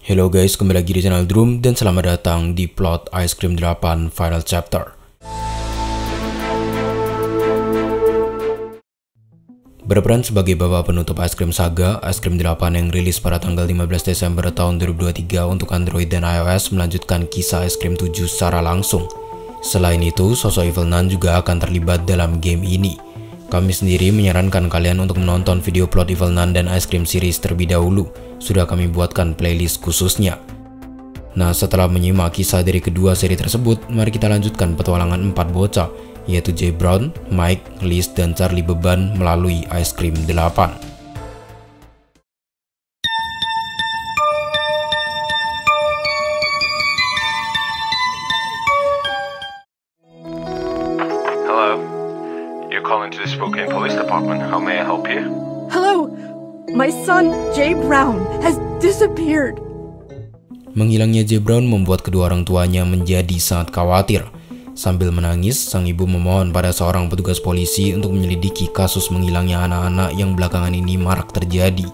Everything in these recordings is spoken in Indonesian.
Hello guys, kembali lagi di channel Drum dan selamat datang di plot Ice Cream 8 Final Chapter. Berperan sebagai babak penutup Ice Cream Saga, Ice Cream 8 yang rilis pada tanggal 15 Desember tahun 2023 untuk Android dan iOS melanjutkan kisah Ice Cream 7 secara langsung. Selain itu, sosok Evil Nun juga akan terlibat dalam game ini. Kami sendiri menyarankan kalian untuk menonton video plot Evil Nun dan Ice Cream series terlebih dahulu. Sudah kami buatkan playlist khususnya. Nah, setelah menyimak kisah dari kedua seri tersebut, mari kita lanjutkan petualangan 4 bocah, yaitu Jay Brown, Mike, Liz, dan Charlie Beban melalui Ice Cream 8. Hello, you're calling to the Spokane Police Department. How may I help you? Hello, my son Jay Brown has disappeared. Menghilangnya Jay Brown membuat kedua orang tuanya menjadi sangat khawatir. Sambil menangis, sang ibu memohon pada seorang petugas polisi untuk menyelidiki kasus menghilangnya anak-anak yang belakangan ini marak terjadi.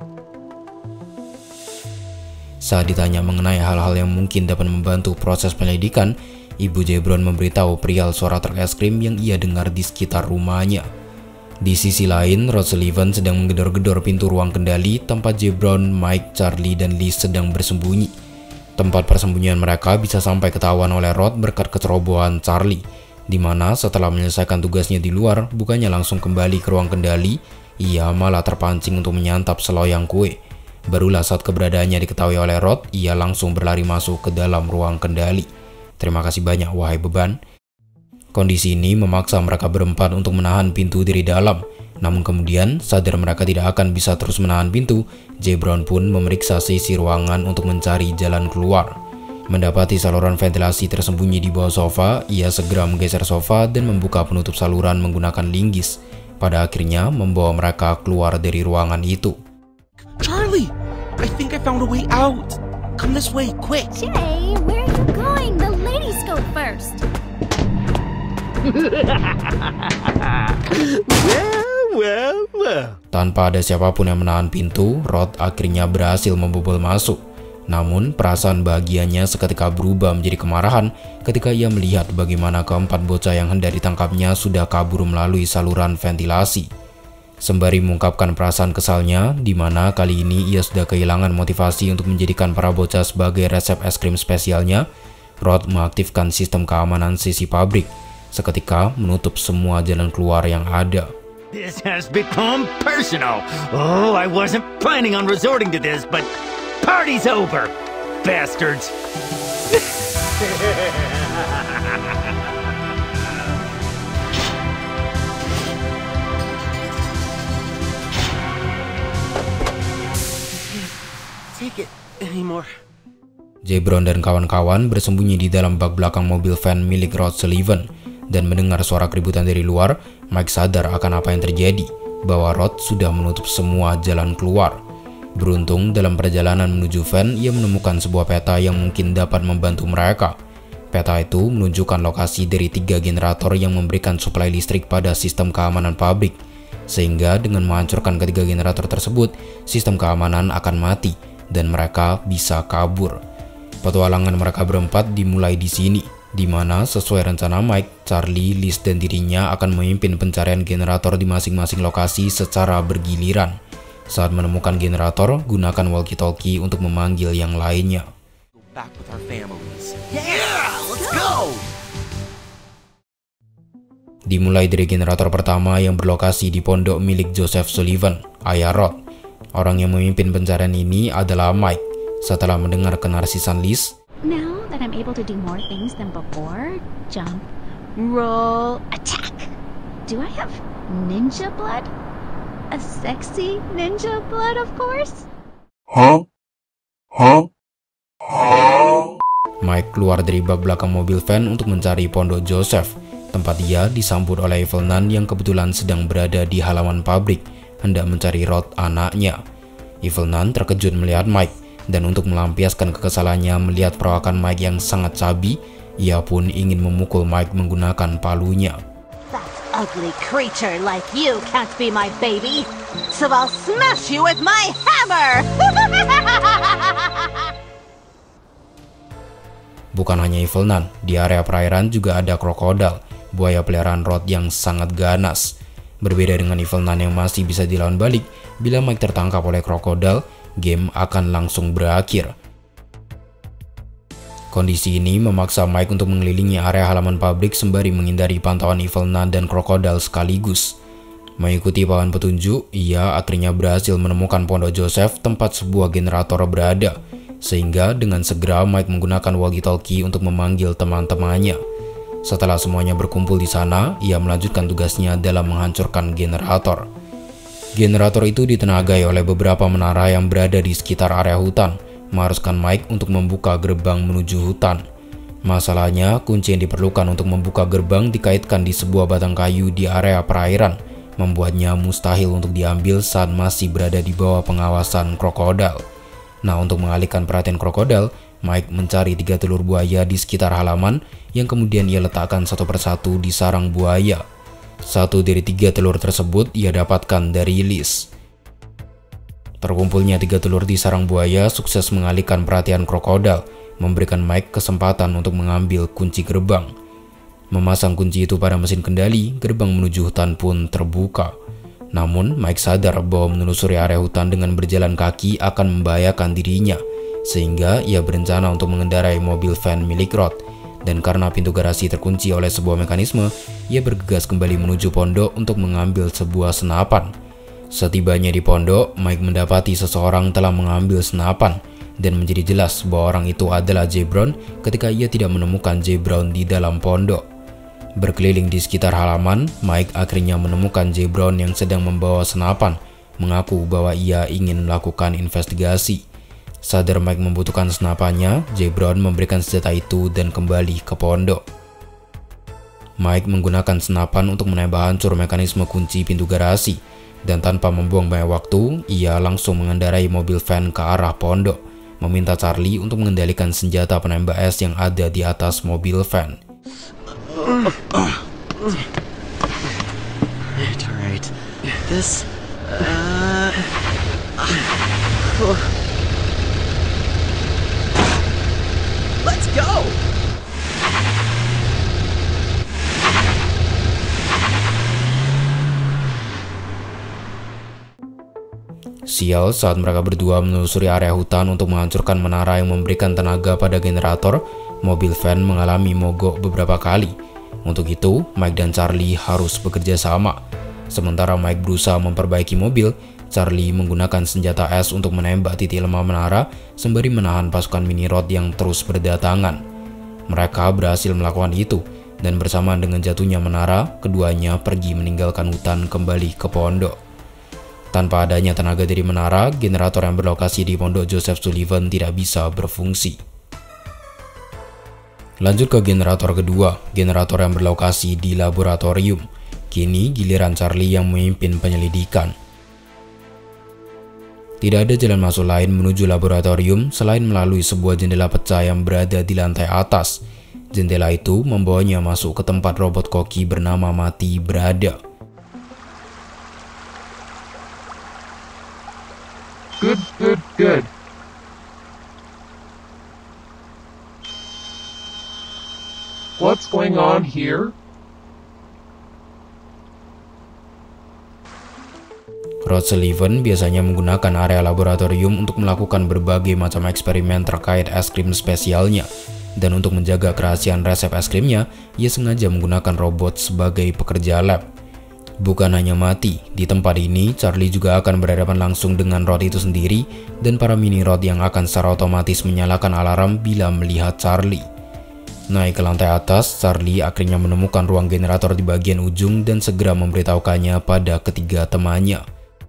Saat ditanya mengenai hal-hal yang mungkin dapat membantu proses penyelidikan, ibu Jay Brown memberitahu perihal suara truk es krim yang ia dengar di sekitar rumahnya. Di sisi lain, Rod Sullivan sedang menggedor-gedor pintu ruang kendali tempat Jay Brown, Mike, Charlie, dan Liz sedang bersembunyi. Tempat persembunyian mereka bisa sampai ketahuan oleh Rod berkat kecerobohan Charlie, di mana setelah menyelesaikan tugasnya di luar, bukannya langsung kembali ke ruang kendali, ia malah terpancing untuk menyantap seloyang kue. Barulah saat keberadaannya diketahui oleh Rod, ia langsung berlari masuk ke dalam ruang kendali. Terima kasih banyak, wahai beban. Kondisi ini memaksa mereka berempat untuk menahan pintu dari dalam. Namun kemudian, sadar mereka tidak akan bisa terus menahan pintu, Jay Brown pun memeriksa sisi ruangan untuk mencari jalan keluar. Mendapati saluran ventilasi tersembunyi di bawah sofa, ia segera menggeser sofa dan membuka penutup saluran menggunakan linggis. Pada akhirnya, membawa mereka keluar dari ruangan itu. Charlie, I think I found a way out. Come this way, quick. Jay, where are you going? The ladies go first. Well. Tanpa ada siapapun yang menahan pintu, Rod akhirnya berhasil membobol masuk. Namun, perasaan bahagianya seketika berubah menjadi kemarahan ketika ia melihat bagaimana keempat bocah yang hendak ditangkapnya sudah kabur melalui saluran ventilasi. Sembari mengungkapkan perasaan kesalnya, di mana kali ini ia sudah kehilangan motivasi untuk menjadikan para bocah sebagai resep es krim spesialnya, Rod mengaktifkan sistem keamanan sisi pabrik, seketika menutup semua jalan keluar yang ada. This has become personal. Oh, I wasn't planning on resorting to this, but party's over, bastards. Take it anymore. Jay Brown dan kawan-kawan bersembunyi di dalam bak belakang mobil van milik Rod Sullivan. Dan mendengar suara keributan dari luar, Mike sadar akan apa yang terjadi, bahwa Rod sudah menutup semua jalan keluar. Beruntung dalam perjalanan menuju van, ia menemukan sebuah peta yang mungkin dapat membantu mereka. Peta itu menunjukkan lokasi dari 3 generator yang memberikan suplai listrik pada sistem keamanan pabrik. Sehingga dengan menghancurkan ketiga generator tersebut, sistem keamanan akan mati dan mereka bisa kabur. Petualangan mereka berempat dimulai di sini, di mana sesuai rencana Mike, Charlie, Liz, dan dirinya akan memimpin pencarian generator di masing-masing lokasi secara bergiliran. Saat menemukan generator, gunakan walkie-talkie untuk memanggil yang lainnya. Back with our families. Yeah, let's go. Dimulai dari generator pertama yang berlokasi di pondok milik Joseph Sullivan, ayah Rod. Orang yang memimpin pencarian ini adalah Mike. Setelah mendengar kenarsisan Liz, Now that I'm able to do more things than before, jump, roll, attack. Do I have ninja blood? A sexy ninja blood, of course? Mike keluar dari bak belakang mobil van untuk mencari pondok Joseph, tempat dia disambut oleh Evil Nun yang kebetulan sedang berada di halaman pabrik, hendak mencari Rod anaknya. Evil Nun terkejut melihat Mike, dan untuk melampiaskan kekesalannya melihat perawakan Mike yang sangat cabi, ia pun ingin memukul Mike menggunakan palunya. That ugly creature like you can't be my baby, so I'll smash you with my hammer! Bukan hanya Evil Nun, di area perairan juga ada krokodil, buaya peliharaan Rod yang sangat ganas. Berbeda dengan Evil Nun yang masih bisa dilawan balik, bila Mike tertangkap oleh krokodil, game akan langsung berakhir. Kondisi ini memaksa Mike untuk mengelilingi area halaman pabrik sembari menghindari pantauan Evil Nun dan krokodil sekaligus. Mengikuti papan petunjuk, ia akhirnya berhasil menemukan pondok Joseph tempat sebuah generator berada. Sehingga dengan segera Mike menggunakan walkie-talkie untuk memanggil teman-temannya. Setelah semuanya berkumpul di sana, ia melanjutkan tugasnya dalam menghancurkan generator. Generator itu ditenagai oleh beberapa menara yang berada di sekitar area hutan, mengharuskan Mike untuk membuka gerbang menuju hutan. Masalahnya, kunci yang diperlukan untuk membuka gerbang dikaitkan di sebuah batang kayu di area perairan, membuatnya mustahil untuk diambil saat masih berada di bawah pengawasan krokodil. Nah, untuk mengalihkan perhatian krokodil, Mike mencari 3 telur buaya di sekitar halaman yang kemudian ia letakkan satu persatu di sarang buaya. Satu dari 3 telur tersebut ia dapatkan dari Liz. Terkumpulnya 3 telur di sarang buaya sukses mengalihkan perhatian krokodil, memberikan Mike kesempatan untuk mengambil kunci gerbang. Memasang kunci itu pada mesin kendali, gerbang menuju hutan pun terbuka. Namun, Mike sadar bahwa menelusuri area hutan dengan berjalan kaki akan membahayakan dirinya, sehingga ia berencana untuk mengendarai mobil van milik Rod. Dan karena pintu garasi terkunci oleh sebuah mekanisme, ia bergegas kembali menuju pondok untuk mengambil sebuah senapan. Setibanya di pondok, Mike mendapati seseorang telah mengambil senapan, dan menjadi jelas bahwa orang itu adalah J. Brown ketika ia tidak menemukan J. Brown di dalam pondok. Berkeliling di sekitar halaman, Mike akhirnya menemukan J. Brown yang sedang membawa senapan, mengaku bahwa ia ingin melakukan investigasi. Sadar Mike membutuhkan senapannya, J. Brown memberikan senjata itu dan kembali ke pondok. Mike menggunakan senapan untuk menembak hancur mekanisme kunci pintu garasi, dan tanpa membuang banyak waktu, ia langsung mengendarai mobil van ke arah pondok, meminta Charlie untuk mengendalikan senjata penembak es yang ada di atas mobil van. Alright. This. Let's go! Sial, saat mereka berdua menelusuri area hutan untuk menghancurkan menara yang memberikan tenaga pada generator, mobil van mengalami mogok beberapa kali. Untuk itu, Mike dan Charlie harus bekerja sama. Sementara Mike berusaha memperbaiki mobil, Charlie menggunakan senjata es untuk menembak titik lemah menara sembari menahan pasukan mini Rod yang terus berdatangan. Mereka berhasil melakukan itu, dan bersamaan dengan jatuhnya menara, keduanya pergi meninggalkan hutan kembali ke pondok. Tanpa adanya tenaga dari menara, generator yang berlokasi di pondok Joseph Sullivan tidak bisa berfungsi. Lanjut ke generator kedua, generator yang berlokasi di laboratorium. Kini giliran Charlie yang memimpin penyelidikan. Tidak ada jalan masuk lain menuju laboratorium selain melalui sebuah jendela pecah yang berada di lantai atas. Jendela itu membawanya masuk ke tempat robot koki bernama Mati berada. Good. What's going on here? Rod Sullivan biasanya menggunakan area laboratorium untuk melakukan berbagai macam eksperimen terkait es krim spesialnya. Dan untuk menjaga kerahasiaan resep es krimnya, ia sengaja menggunakan robot sebagai pekerja lab. Bukan hanya Mati, di tempat ini Charlie juga akan berhadapan langsung dengan Rod itu sendiri dan para mini Rod yang akan secara otomatis menyalakan alarm bila melihat Charlie. Naik ke lantai atas, Charlie akhirnya menemukan ruang generator di bagian ujung dan segera memberitahukannya pada ketiga temannya.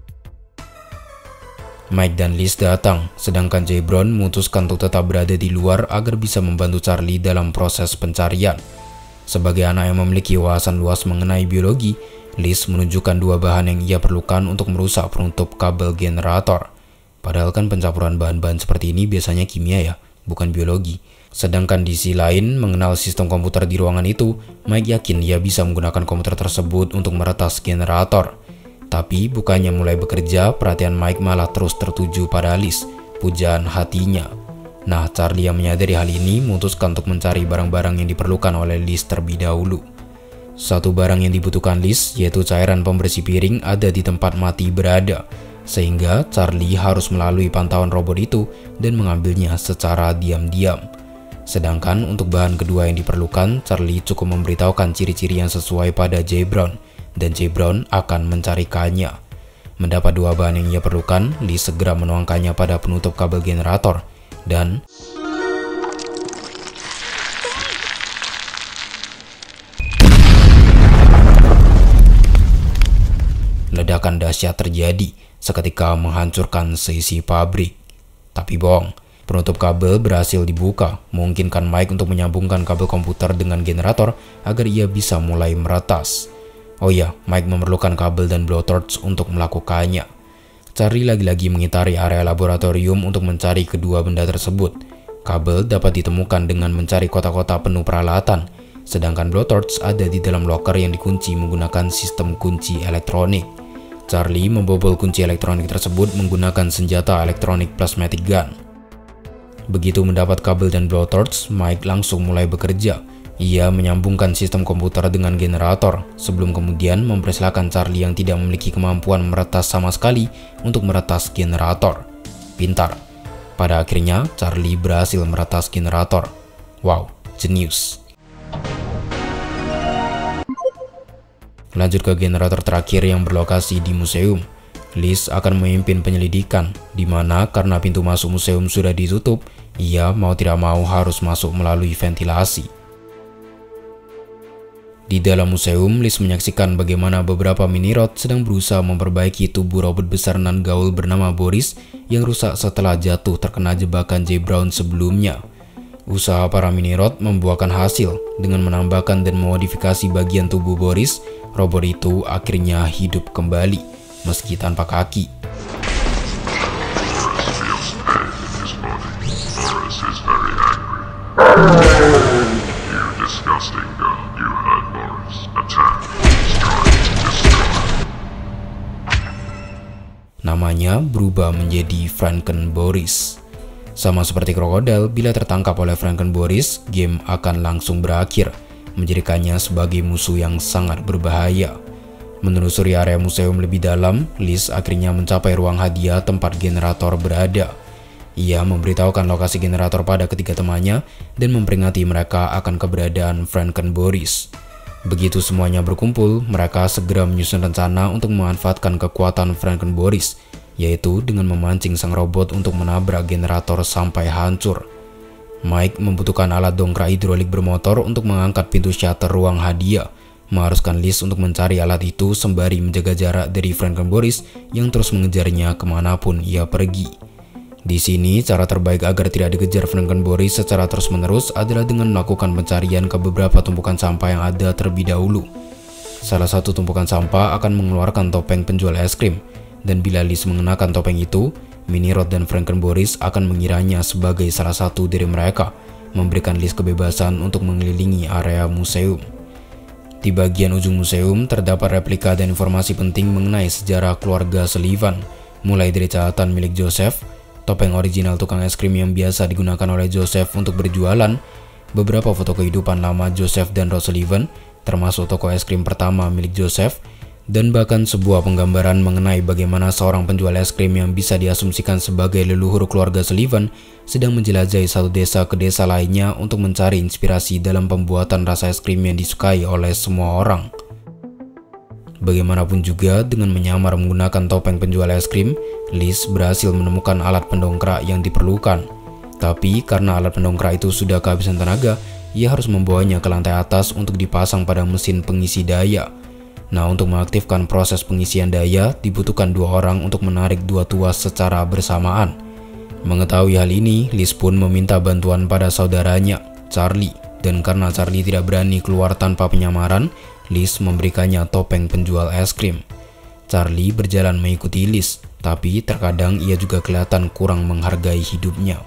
Mike dan Liz datang, sedangkan J. Brown memutuskan untuk tetap berada di luar agar bisa membantu Charlie dalam proses pencarian. Sebagai anak yang memiliki wawasan luas mengenai biologi, Liz menunjukkan 2 bahan yang ia perlukan untuk merusak penutup kabel generator. Padahal kan pencampuran bahan-bahan seperti ini biasanya kimia ya, bukan biologi. Sedangkan di sisi lain, mengenal sistem komputer di ruangan itu, Mike yakin ia bisa menggunakan komputer tersebut untuk meretas generator. Tapi bukannya mulai bekerja, perhatian Mike malah terus tertuju pada Liz, pujaan hatinya. Nah, Charlie yang menyadari hal ini memutuskan untuk mencari barang-barang yang diperlukan oleh Liz terlebih dahulu. Satu barang yang dibutuhkan Liz, yaitu cairan pembersih piring, ada di tempat Mati berada, sehingga Charlie harus melalui pantauan robot itu dan mengambilnya secara diam-diam. Sedangkan untuk bahan kedua yang diperlukan, Charlie cukup memberitahukan ciri-ciri yang sesuai pada J. Brown, dan J. Brown akan mencarikannya. Mendapat dua bahan yang ia perlukan, Liz segera menuangkannya pada penutup kabel generator, dan ledakan dahsyat terjadi seketika menghancurkan seisi pabrik. Tapi bohong, penutup kabel berhasil dibuka, memungkinkan Mike untuk menyambungkan kabel komputer dengan generator agar ia bisa mulai meretas. Oh ya, Mike memerlukan kabel dan blowtorch untuk melakukannya. Charlie lagi-lagi mengitari area laboratorium untuk mencari kedua benda tersebut. Kabel dapat ditemukan dengan mencari kotak-kotak penuh peralatan, sedangkan blowtorch ada di dalam loker yang dikunci menggunakan sistem kunci elektronik. Charlie membobol kunci elektronik tersebut menggunakan senjata elektronik plasmatic gun. Begitu mendapat kabel dan blowtorch, Mike langsung mulai bekerja. Ia menyambungkan sistem komputer dengan generator, sebelum kemudian mempersilahkan Charlie yang tidak memiliki kemampuan meretas sama sekali untuk meretas generator. Pintar. Pada akhirnya, Charlie berhasil meretas generator. Wow, jenius. Lanjut ke generator terakhir yang berlokasi di museum. Liz akan memimpin penyelidikan, di mana karena pintu masuk museum sudah ditutup, ia mau tidak mau harus masuk melalui ventilasi. Di dalam museum, Liz menyaksikan bagaimana beberapa mini-rod sedang berusaha memperbaiki tubuh robot besar nan gaul bernama Boris yang rusak setelah jatuh terkena jebakan J. Brown sebelumnya. Usaha para mini-rod membuahkan hasil. Dengan menambahkan dan memodifikasi bagian tubuh Boris, robot itu akhirnya hidup kembali, meski tanpa kaki. Namanya berubah menjadi Franken Boris. Sama seperti krokodil, bila tertangkap oleh Franken Boris, game akan langsung berakhir, menjadikannya sebagai musuh yang sangat berbahaya. Menelusuri area museum lebih dalam, Liz akhirnya mencapai ruang hadiah tempat generator berada. Ia memberitahukan lokasi generator pada ketiga temannya dan memperingati mereka akan keberadaan Franken Boris. Begitu semuanya berkumpul, mereka segera menyusun rencana untuk memanfaatkan kekuatan Franken Boris, yaitu dengan memancing sang robot untuk menabrak generator sampai hancur. Mike membutuhkan alat dongkrak hidrolik bermotor untuk mengangkat pintu shutter ruang hadiah, mengharuskan Liz untuk mencari alat itu sembari menjaga jarak dari Franken Boris yang terus mengejarnya kemanapun ia pergi. Di sini, cara terbaik agar tidak dikejar Franken Boris secara terus-menerus adalah dengan melakukan pencarian ke beberapa tumpukan sampah yang ada terlebih dahulu. Salah satu tumpukan sampah akan mengeluarkan topeng penjual es krim, dan bila Liz mengenakan topeng itu, Mini-Rod dan Franken Boris akan mengiranya sebagai salah satu dari mereka, memberikan Liz kebebasan untuk mengelilingi area museum. Di bagian ujung museum terdapat replika dan informasi penting mengenai sejarah keluarga Sullivan, mulai dari catatan milik Joseph, topeng original tukang es krim yang biasa digunakan oleh Joseph untuk berjualan, beberapa foto kehidupan lama Joseph dan Rose Sullivan, termasuk toko es krim pertama milik Joseph, dan bahkan sebuah penggambaran mengenai bagaimana seorang penjual es krim yang bisa diasumsikan sebagai leluhur keluarga Sullivan sedang menjelajahi satu desa ke desa lainnya untuk mencari inspirasi dalam pembuatan rasa es krim yang disukai oleh semua orang. Bagaimanapun juga, dengan menyamar menggunakan topeng penjual es krim, Liz berhasil menemukan alat pendongkrak yang diperlukan. Tapi karena alat pendongkrak itu sudah kehabisan tenaga, ia harus membawanya ke lantai atas untuk dipasang pada mesin pengisi daya. Nah, untuk mengaktifkan proses pengisian daya, dibutuhkan 2 orang untuk menarik 2 tuas secara bersamaan. Mengetahui hal ini, Liz pun meminta bantuan pada saudaranya, Charlie. Dan karena Charlie tidak berani keluar tanpa penyamaran, Liz memberikannya topeng penjual es krim. Charlie berjalan mengikuti Liz, tapi terkadang ia juga kelihatan kurang menghargai hidupnya.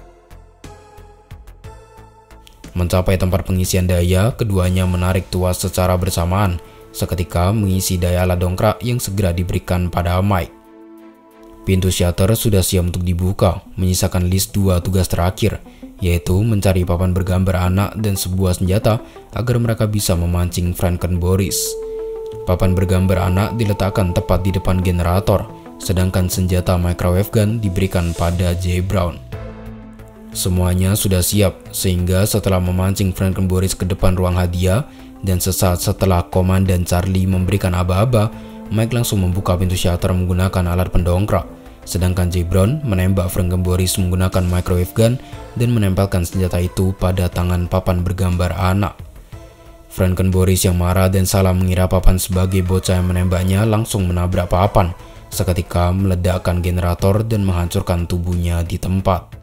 Mencapai tempat pengisian daya, keduanya menarik tuas secara bersamaan, seketika mengisi daya alat dongkrak yang segera diberikan pada Mike. Pintu shutter sudah siap untuk dibuka, menyisakan list 2 tugas terakhir, yaitu mencari papan bergambar anak dan sebuah senjata agar mereka bisa memancing Frankenboris. Papan bergambar anak diletakkan tepat di depan generator, sedangkan senjata microwave gun diberikan pada J. Brown. Semuanya sudah siap, sehingga setelah memancing Frankenboris ke depan ruang hadiah, dan sesaat setelah Komandan Charlie memberikan aba-aba, Mike langsung membuka pintu shutter menggunakan alat pendongkrak. Sedangkan J. Brown menembak Frankenboris menggunakan microwave gun dan menempelkan senjata itu pada tangan papan bergambar anak. Frankenboris yang marah dan salah mengira papan sebagai bocah yang menembaknya langsung menabrak papan, seketika meledakkan generator dan menghancurkan tubuhnya di tempat.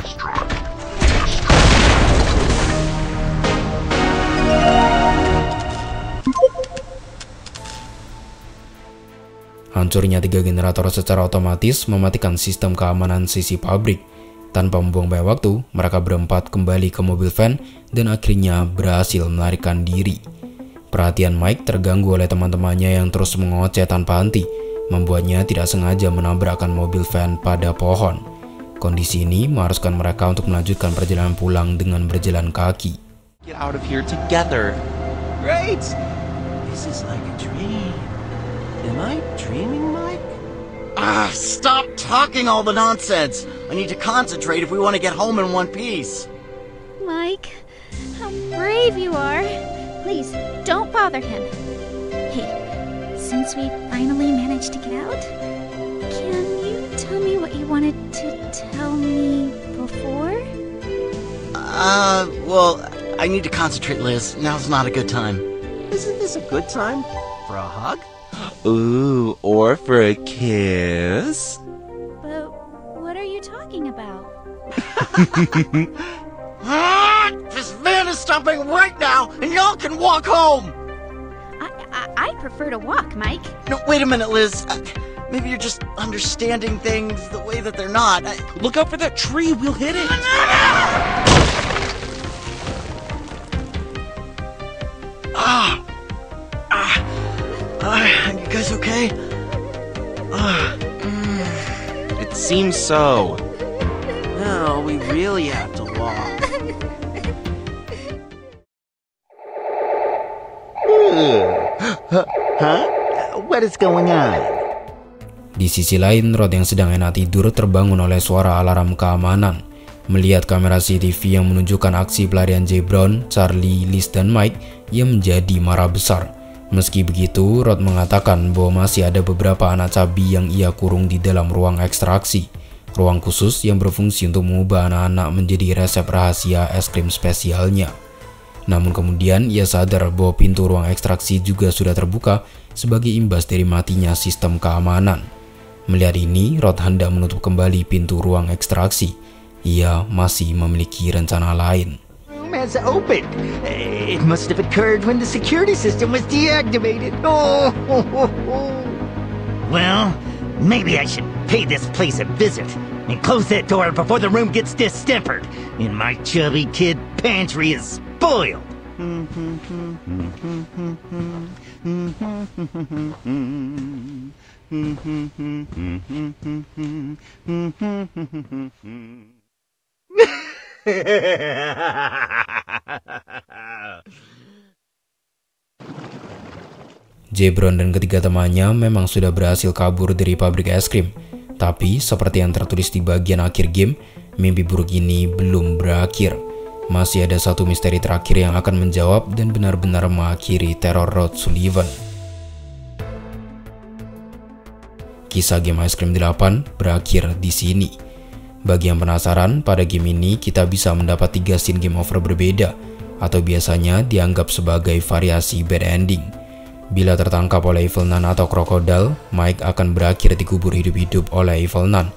Hancurnya 3 generator secara otomatis mematikan sistem keamanan sisi pabrik. Tanpa membuang banyak waktu, mereka berempat kembali ke mobil van dan akhirnya berhasil melarikan diri. Perhatian Mike terganggu oleh teman-temannya yang terus mengoceh tanpa henti, membuatnya tidak sengaja menabrakkan mobil van pada pohon. Kondisi ini mengharuskan mereka untuk melanjutkan perjalanan pulang dengan berjalan kaki. Get out of here together. Great! This is like a dream. Am I dreaming, Mike? Stop talking all the nonsense! I need to concentrate if we want to get home in one piece. Mike, how brave you are. Please, don't bother him. Hey, since we finally managed to get out, can you tell me what you wanted to tell me before? Well, I need to concentrate, Liz. Now's not a good time. Isn't this a good time? For a hug? Ooh, or for a kiss? But what are you talking about? This van is stopping right now, and y'all can walk home! I prefer to walk, Mike. No, wait a minute, Liz. Maybe you're just understanding things the way that they're not. Look out for that tree, we'll hit it! You guys okay? It seems so. No, we really have to walk. Huh? What is going on? Di sisi lain, Rod yang sedang enak tidur terbangun oleh suara alarm keamanan. Melihat kamera CCTV yang menunjukkan aksi pelarian J. Brown, Charlie, Liz, dan Mike, ia menjadi marah besar. Meski begitu, Rod mengatakan bahwa masih ada beberapa anak cabi yang ia kurung di dalam ruang ekstraksi, ruang khusus yang berfungsi untuk mengubah anak-anak menjadi resep rahasia es krim spesialnya. Namun kemudian ia sadar bahwa pintu ruang ekstraksi juga sudah terbuka sebagai imbas dari matinya sistem keamanan. Melihat ini, Rod hendak menutup kembali pintu ruang ekstraksi. Ia masih memiliki rencana lain. Has opened. It must have occurred when the security system was deactivated. Oh. Well, maybe I should pay this place a visit and close that door before the room gets distempered and my chubby kid pantry is spoiled. J. Brown dan ketiga temannya memang sudah berhasil kabur dari pabrik es krim. Tapi seperti yang tertulis di bagian akhir game, mimpi buruk ini belum berakhir. Masih ada satu misteri terakhir yang akan menjawab dan benar-benar mengakhiri teror Rod Sullivan. Kisah game Ice Cream 8 berakhir di sini. Bagi yang penasaran, pada game ini kita bisa mendapat 3 scene game over berbeda, atau biasanya dianggap sebagai variasi bad ending. Bila tertangkap oleh Evil Nun atau Crocodile, Mike akan berakhir dikubur hidup-hidup oleh Evil Nun.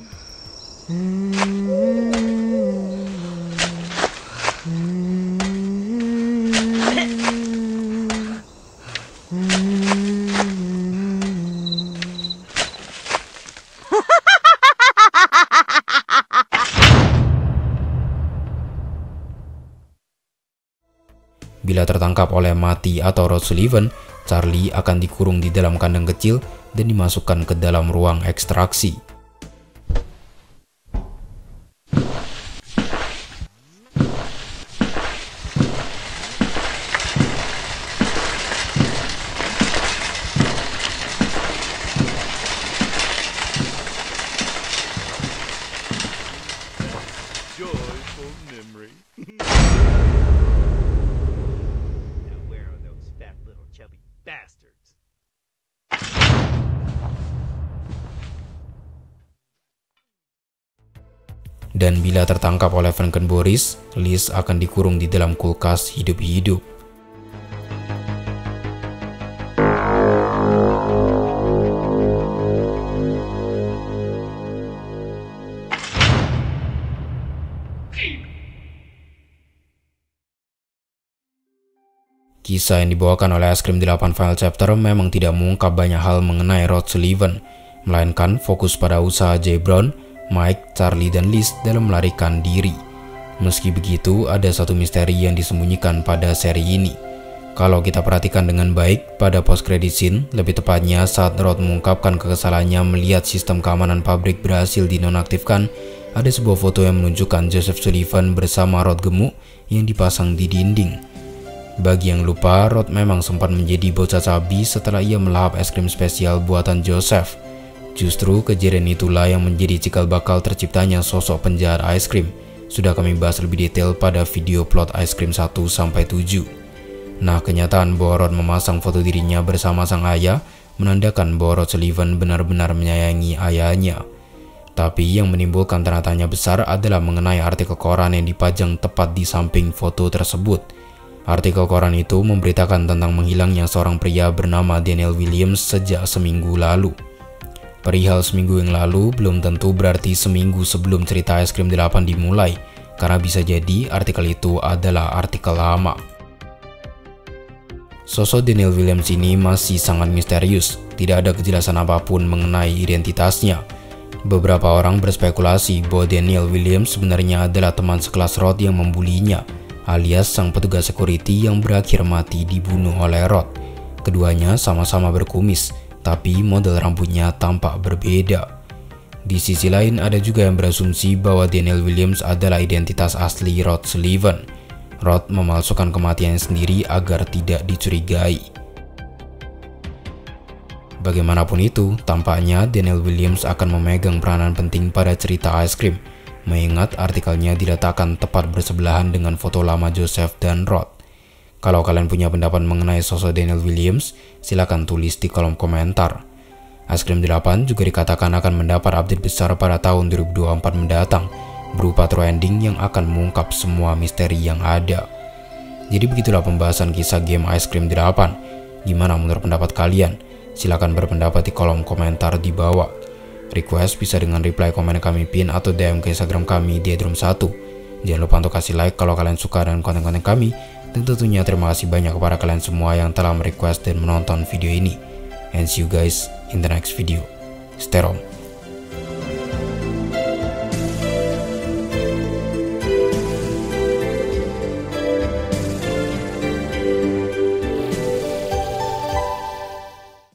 Bila tertangkap oleh Mati atau Rod Sullivan, Charlie akan dikurung di dalam kandang kecil dan dimasukkan ke dalam ruang ekstraksi. joyful memory. Now where are those fat little chubby bastards? Dan bila tertangkap oleh Franken Boris, Liz akan dikurung di dalam kulkas hidup-hidup. Kisah yang dibawakan oleh Es Krim 8 Final Chapter memang tidak mengungkap banyak hal mengenai Rod Sullivan, melainkan fokus pada usaha J. Brown, Mike, Charlie, dan Liz dalam melarikan diri. Meski begitu, ada satu misteri yang disembunyikan pada seri ini. Kalau kita perhatikan dengan baik, pada post-credit scene, lebih tepatnya saat Rod mengungkapkan kekesalannya melihat sistem keamanan pabrik berhasil dinonaktifkan, ada sebuah foto yang menunjukkan Joseph Sullivan bersama Rod gemuk yang dipasang di dinding. Bagi yang lupa, Rod memang sempat menjadi bocah cabi setelah ia melahap es krim spesial buatan Joseph. Justru kejadian itulah yang menjadi cikal bakal terciptanya sosok penjahat es krim. Sudah kami bahas lebih detail pada video plot es krim 1-7. Nah, kenyataan bahwa Rod memasang foto dirinya bersama sang ayah menandakan bahwa Rod Sullivan benar-benar menyayangi ayahnya. Tapi yang menimbulkan tanda tanya besar adalah mengenai artikel koran yang dipajang tepat di samping foto tersebut. Artikel koran itu memberitakan tentang menghilangnya seorang pria bernama Daniel Williams sejak seminggu lalu. Perihal seminggu yang lalu belum tentu berarti seminggu sebelum cerita Es Krim 8 dimulai, karena bisa jadi artikel itu adalah artikel lama. Sosok Daniel Williams ini masih sangat misterius, tidak ada kejelasan apapun mengenai identitasnya. Beberapa orang berspekulasi bahwa Daniel Williams sebenarnya adalah teman sekelas Rod yang membulinya, alias sang petugas security yang berakhir mati dibunuh oleh Rod. Keduanya sama-sama berkumis, tapi model rambutnya tampak berbeda. Di sisi lain ada juga yang berasumsi bahwa Daniel Williams adalah identitas asli Rod Sullivan. Rod memalsukan kematiannya sendiri agar tidak dicurigai. Bagaimanapun itu, tampaknya Daniel Williams akan memegang peranan penting pada cerita Es Krim, mengingat artikelnya diletakkan tepat bersebelahan dengan foto lama Joseph dan Rod. Kalau kalian punya pendapat mengenai sosok Daniel Williams, silakan tulis di kolom komentar. Es Krim 8 juga dikatakan akan mendapat update besar pada tahun 2024 mendatang, berupa true ending yang akan mengungkap semua misteri yang ada. Jadi begitulah pembahasan kisah game Es Krim 8. Gimana menurut pendapat kalian? Silakan berpendapat di kolom komentar di bawah. Request bisa dengan reply komen kami pin atau DM ke Instagram kami di @room1. Jangan lupa untuk kasih like kalau kalian suka dengan konten-konten kami. Dan tentunya terima kasih banyak kepada kalian semua yang telah merequest dan menonton video ini. And see you guys in the next video. Stay rom.